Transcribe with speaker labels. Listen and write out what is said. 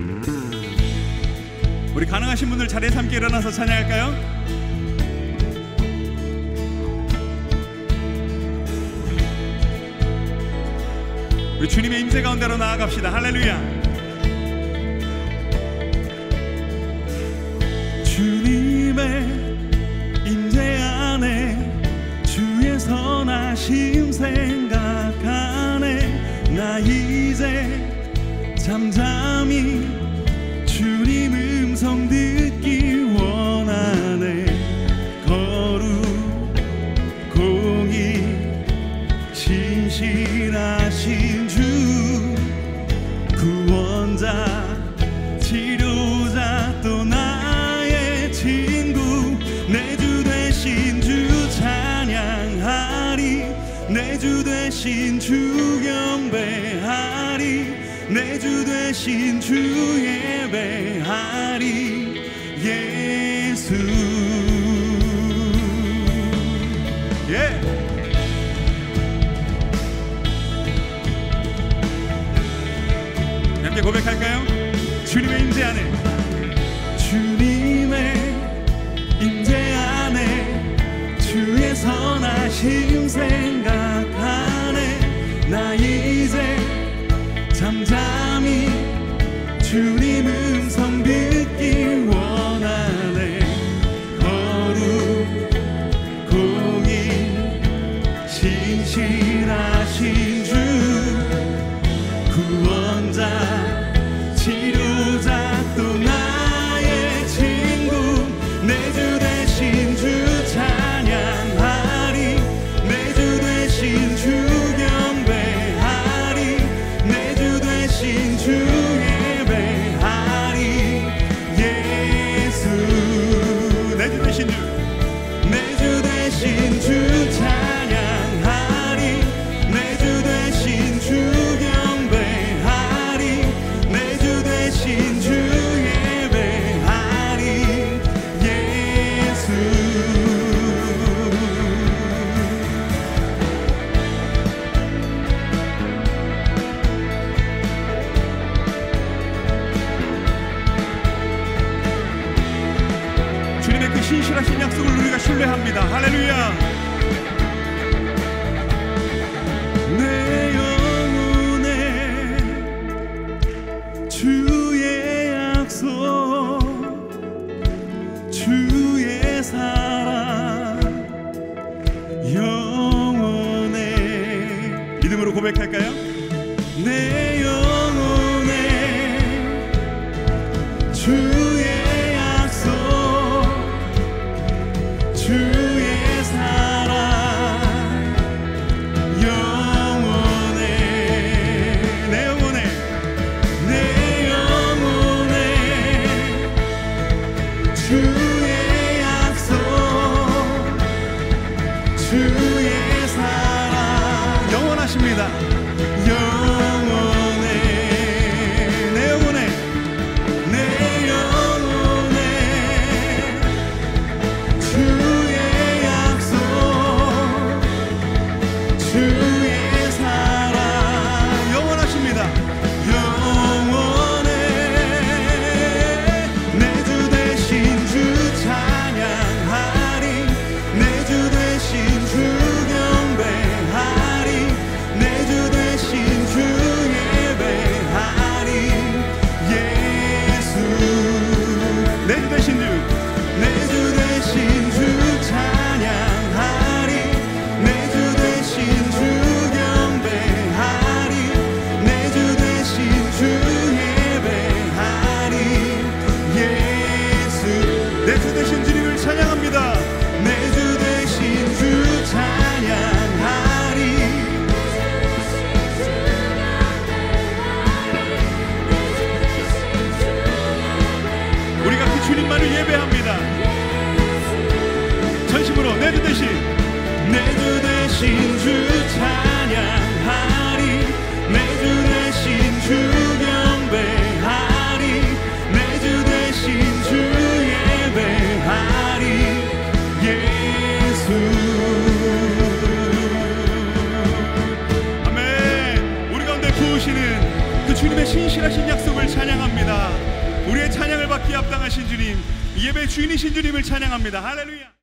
Speaker 1: 우리 가능하신 분들 자리에서 함께 일어나서 찬양할까요? 우리 주님의 임재 가운데로 나아갑시다. 할렐루야. 주님의 임재 안에 주의 선하심 생각하네. 나 이제 잠잠히 주님 음성 듣기 원하네. 거룩 공의 신실하신 주 구원자 치료자 또 나의 친구 내 주 되신 주 찬양하리. 내 주 되신 주 경배하리. 내 주 되신 주 예배하리. 예수. 함께 고백할까요? 주님의 임재 안에, 주님의 임재 안에 주의 선하심 생각하네. 나 이제 잠잠히 주님 음성 듣기 원하네. 거룩 공의 신실하신 주 구원자 치료자 또 나의 친구 내 주 되신 주 찬양하리. 내 주 되신 주 경배하리. 내 주 되신 주 예배하리. 예수. 내 주 되신 주, 내 주 되신 주 찬양하리. 내 주 되신 주 경배하리. 내 주 되신 주 예배하리. 예수. 주님의 그 신실하신 약속을 우리가 신뢰합니다. 할렐루야. 내 영혼에 주의 약속 주의 사랑 영원해. 믿음으로 고백할까요? 내 영혼에 주의 약속 주의 사랑 영원해. 내 영혼에, 내 영혼에 주의 약속 주의 사랑 영원하십니다. 영원해. 내 영혼에, 내 영혼에 주의 약속 주의 사랑 영원하십니다. 영원해. 내 주 되신 주 찬양하리. 내 주 되신 주 경배하리. 내 주 되신 주 예배하리. 예수. 내 주 되신 주, 내 주 되신 주 찬양하리. 내 주 되신 주 경배하리. 내 주 되신 주 예배하리. 예수. 내 주 되신 주님을 찬양합니다. 내 주 되신 주 찬양하리. 우리가 그 주님만을 예배합니다. 전심으로 내 주 되신, 내 주 되신 주 찬양하리. 내 주 되신 주 경배하리. 내 주 되신 주 예배하리. 예수. 아멘. 우리 가운데 부으시는 그 그 주님의 신실하신 약속을 찬양합니다. 우리의 찬양을 받기에 합당하신 주님, 이 예배 주인이신 주님을 찬양합니다. 할렐루야.